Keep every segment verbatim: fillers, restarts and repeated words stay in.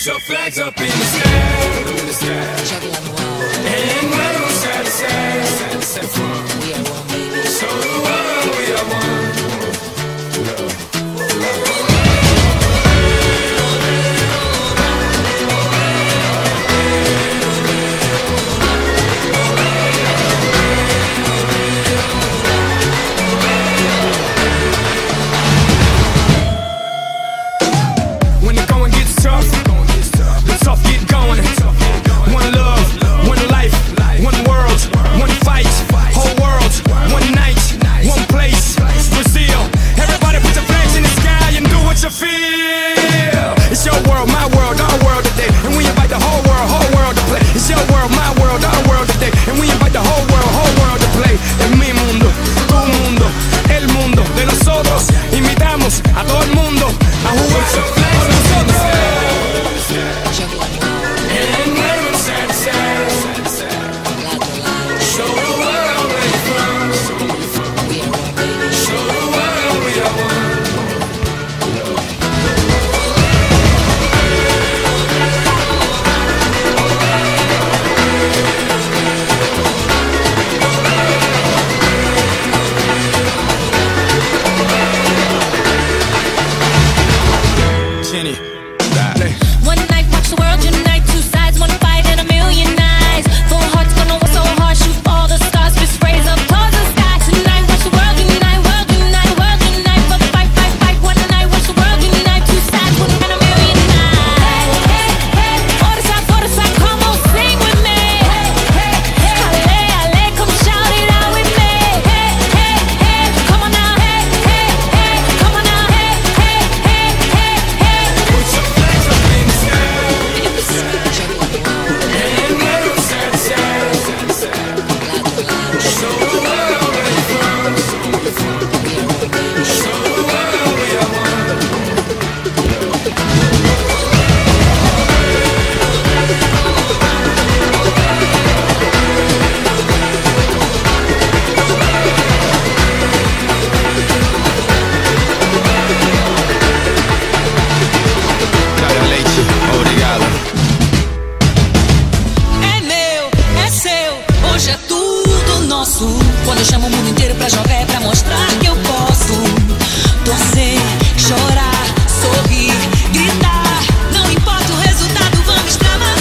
Put your flags up in the sky, in the sky. And wave them side to side, side to side from. We are one, baby. So the world, we are one. When the going gets tough, the tough get going. One love, one life, one world, one fight. Whole world, one night, one place. Brazil, everybody put your flags in the sky and do what you feel. It's your world, my world, our world today, and we invite the whole world, whole world to play. It's your world, my world, our world today, and we invite the whole world, whole world to play. En mi mundo, tu mundo, el mundo de nosotros. Invitamos a todo el mundo a jugar con nosotros. And wave them side to side. Show the world where you're from. Show the world we are one. Jenny, dale. One night, watch the world unite. Two sides, one fight, and a million eyes. Full hearts gonna work so hard, shoot for all the stars, fist raise up towards the sky. Tonight, watch the world unite, world unite, world unite. For the fight, fight, fight. One night, watch the world unite. Two sides, one and a million eyes. Hey, hey, hey. For the side, for the side, come on, sing with me. Hey, hey, hey. Ale, ale, come shout it out with me. Hey, hey, hey. Come on now, hey, hey, hey. Come on now, hey, hey, hey, hey, hey. Put your flags up in the sky. And wave them side to side. Show the world where you're from. Show the world we are one. Dale leite, obrigado. É meu, é seu, hoje é tudo nosso. Quando eu chamo o mundo inteiro pra jogar é pra mostrar que eu posso. Torcer, chorar, sorrir, gritar. Não importa o resultado, vamos extravasar.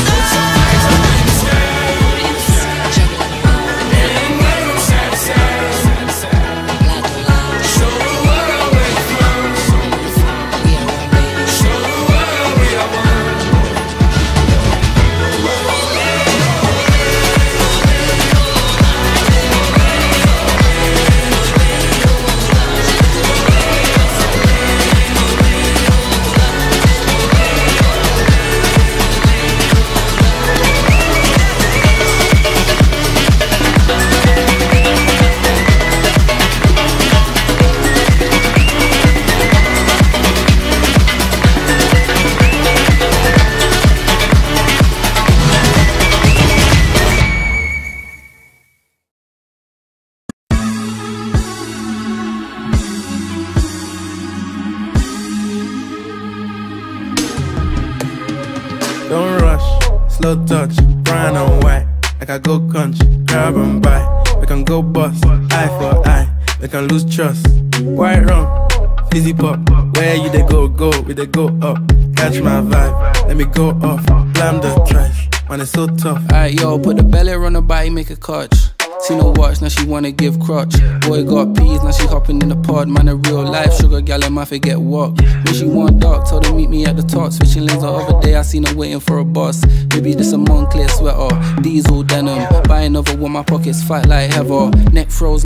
And wave them side to side. Show the world where you're from. Show the world we are one. Don't rush, slow touch, brown and white. Like I go country, grab and buy. We can go bust, eye for eye. We can lose trust. White rum, fizzy pop. Where you they go, go, we they go up. Catch my vibe, let me go off. Blam the trash, man it's so tough. Alright, yo, put the belly on the body, make a catch. Seen her watch, now she wanna give crotch. Boy got peas, now she hopping in the pod. Man, a real life sugar gal, and my forget what. When she want dark, told her meet me at the top. Switching lanes the other day, I seen her waiting for a bus. Maybe this a Moncler sweater, diesel denim. Buy another one, my pockets fight like heather. Neck frozen.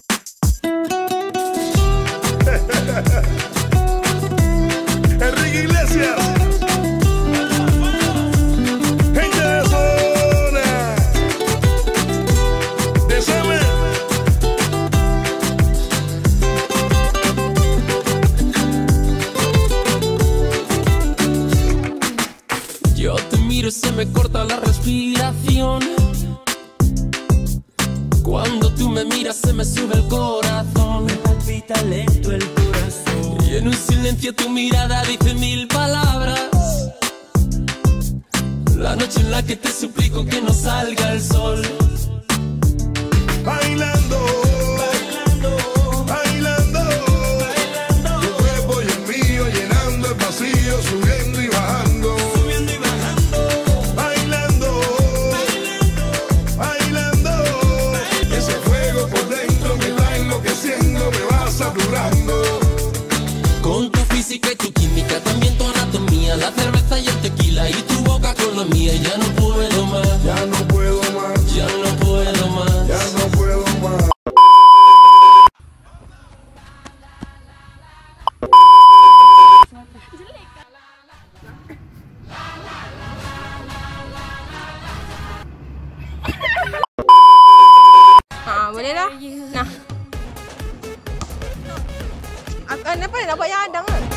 Enrique Iglesias. Gente de zona. Desame. Yo te miro, se me corta la respiración. Cuando tú me miras se me sube el corazón. Me palpita lento el corazón. Y en un silencio tu mirada dice mil palabras. La noche en la que te suplico que no salga el sol. Bailando, bailando, bailando, bailando. Tu cuerpo y el mío llenando el vacío, subiendo y bajando, subiendo y bajando. Bailando, bailando, bailando. Ese fuego por dentro me va enloqueciendo, me va saturando. Con tu física y tu química, también tu anatomía, la cerveza y el tequila y tu boca con la mía. Ya no puedo más, Ya no puedo más, ya no puedo más. ya no puedo más. Ah, boleh dah. Nah. Aku nak apa nak buat yang adang ke?